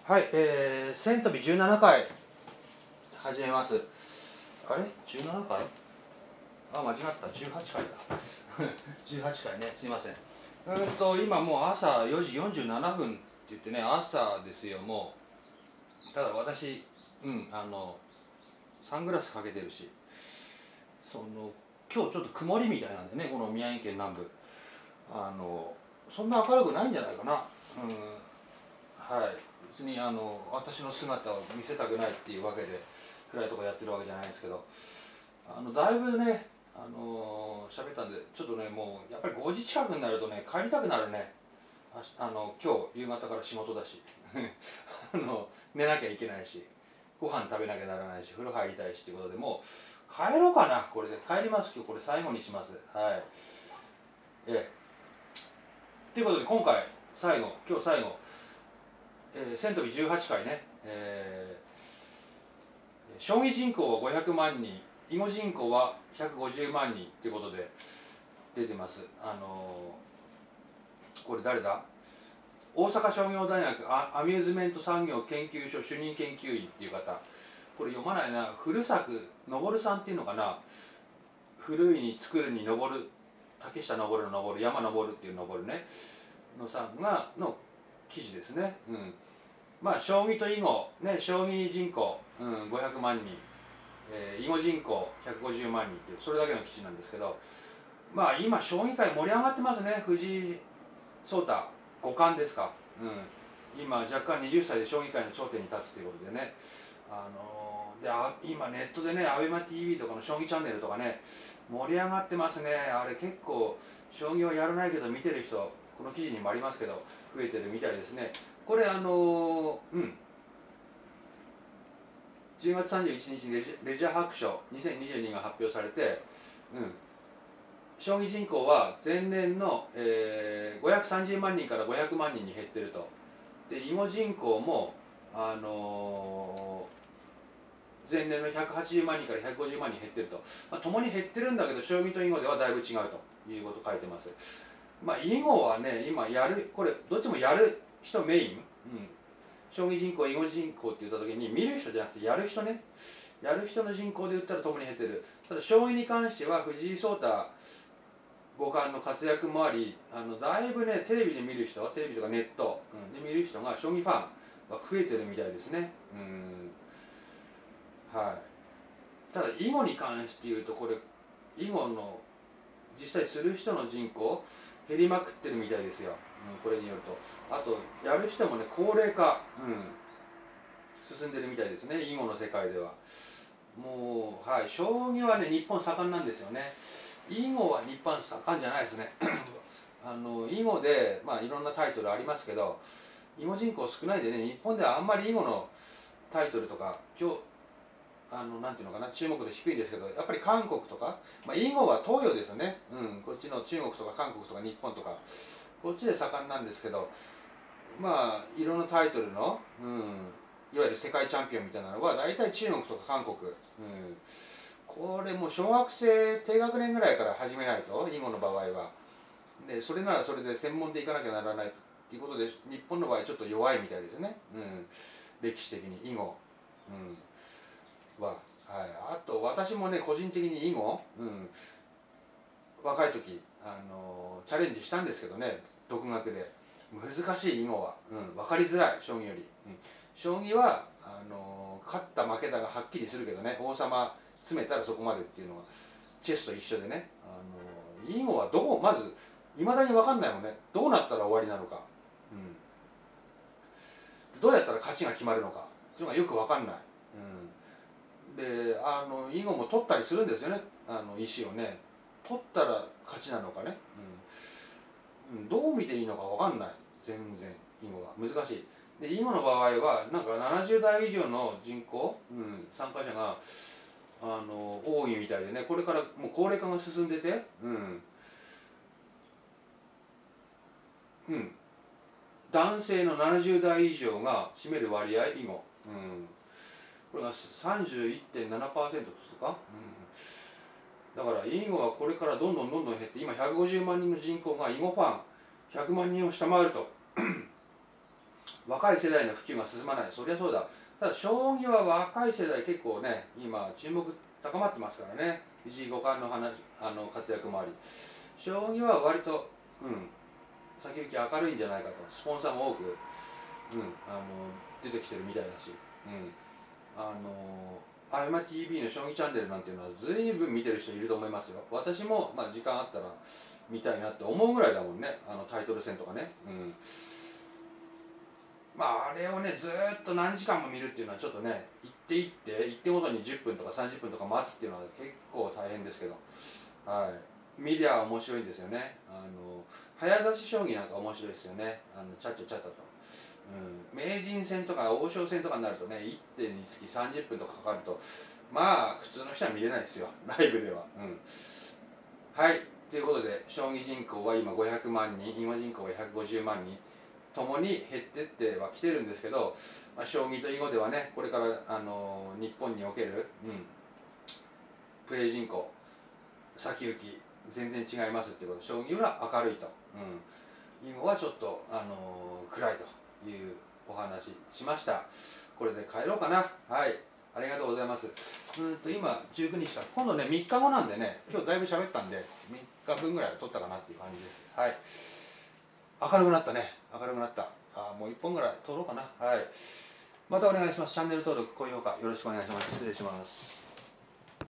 はい、千飛び17回始めます。あれ ?17 回あ、間違った。18回だ。18回ね、すいません。今もう朝4時47分って言ってね、朝ですよ、もう。ただ私、サングラスかけてるし、今日ちょっと曇りみたいなんでね、この宮城県南部。そんな明るくないんじゃないかな。はい、別に私の姿を見せたくないっていうわけで暗いとこやってるわけじゃないですけど、だいぶね喋ったんで、ちょっとねもうやっぱり5時近くになるとね帰りたくなるね。今日夕方から仕事だし寝なきゃいけないし、ご飯食べなきゃならないし、風呂入りたいしっていうことで、もう帰ろうかな。これで帰ります。今日これ最後にします。はい。ということで今回今日最後、千飛び18回ね、将棋人口は500万人、囲碁人口は150万人ということで出てます。これ誰だ？大阪商業大学アミューズメント産業研究所主任研究員っていう方、これ読まないな。古作昇さんっていうのかな。古いに作るに登る、竹下登るの登る、山登るっていう登るねのさんの記事ですね。まあ将棋と囲碁ね、将棋人口、500万人、囲碁人口150万人っていう、それだけの記事なんですけど、まあ今将棋界盛り上がってますね。藤井聡太五冠ですか。今若干20歳で将棋界の頂点に立つということでね、今ネットでね ABEMATV とかの将棋チャンネルとかね盛り上がってますね。あれ結構将棋をやらないけど見てる人、この記事にもありますけど増えてるみたいですね。これ10月31日にレジャー白書2022が発表されて、将棋人口は前年の、530万人から500万人に減ってると。で囲碁人口も、前年の180万人から150万人減ってると。共に減ってるんだけど将棋と囲碁ではだいぶ違うということを書いてます。囲碁はね今これどっちもやる人メイン、将棋人口囲碁人口って言った時に見る人じゃなくてやる人ね、やる人の人口で言ったら共に減ってる。ただ将棋に関しては藤井聡太五冠の活躍もあり、だいぶねテレビで見る人、テレビとかネット、で見る人が将棋ファンが増えてるみたいですね。はい。ただ囲碁に関して言うと、これ囲碁の実際する人の人口減りまくってるみたいですよ。これによると、あとやる人もね高齢化、進んでるみたいですね、囲碁の世界では。もうはい将棋はね日本盛んなんですよね。囲碁は日本盛んじゃないですね。囲碁でいろんなタイトルありますけど、囲碁人口少ないでね、日本ではあんまり囲碁のタイトルとかなんていうのかな、注目度低いんですけど、やっぱり韓国とか、囲碁は東洋ですよね。こっちの中国とか韓国とか日本とかこっちで盛んなんですけど、いろんなタイトルの、いわゆる世界チャンピオンみたいなのは大体中国とか韓国、これもう小学生低学年ぐらいから始めないと、囲碁の場合は。でそれならそれで専門でいかなきゃならないっていうことで、日本の場合ちょっと弱いみたいですね。歴史的に囲碁、は、あと私もね個人的に囲碁、若い時チャレンジしたんですけどね、独学で。難しい囲碁は、分かりづらい将棋より。将棋は勝った負けたがはっきりするけどね、王様詰めたらそこまでっていうのはチェスと一緒でね、囲碁はまずいまだに分かんないもんね。どうなったら終わりなのか、どうやったら勝ちが決まるのかっていうのがよく分かんない。で囲碁も取ったりするんですよね、石をね。取ったら勝ちなのかね、どう見ていいのか分かんない。全然囲碁は難しい。で囲碁の場合はなんか70代以上の人口、参加者が多いみたいでね、これからもう高齢化が進んでて、男性の70代以上が占める割合、囲碁、これが 31.7% ですとか、だから囲碁はこれからどんどん減って、今150万人の人口が囲碁ファン100万人を下回ると若い世代の普及が進まない。そりゃそうだ。ただ将棋は若い世代結構ね、今注目高まってますからね。藤井五冠の活躍もあり、将棋は割と、先行き明るいんじゃないかと。スポンサーも多く、出てきてるみたいだし、アベマ TV の将棋チャンネルなんていうのは随分見てる人いると思いますよ。私も、時間あったら見たいなって思うぐらいだもんね、タイトル戦とかね。あれをねずーっと何時間も見るっていうのはちょっとね、一手ごとに10分とか30分とか待つっていうのは結構大変ですけど、見りゃ面白いんですよね。早指し将棋なんか面白いですよね。チャッチャチャッチャと、名人戦とか王将戦とかになるとね、1手につき30分とかかかると、普通の人は見れないですよ、ライブでは。はい、ということで将棋人口は今500万人、囲碁人口は150万人ともに減ってってはきてるんですけど、将棋と囲碁ではね、これから日本における、プレイ人口先行き全然違いますってこと。将棋は明るいと、囲碁はちょっと、暗いというお話しました。これで帰ろうかな。はい、ありがとうございます。今19日から、今度ね3日後なんでね、今日だいぶ喋ったんで3日分ぐらい取ったかなっていう感じです。はい、明るくなったね。明るくなった。もう1本ぐらい取ろうかな。はい、またお願いします。チャンネル登録、高評価よろしくお願いします。失礼します。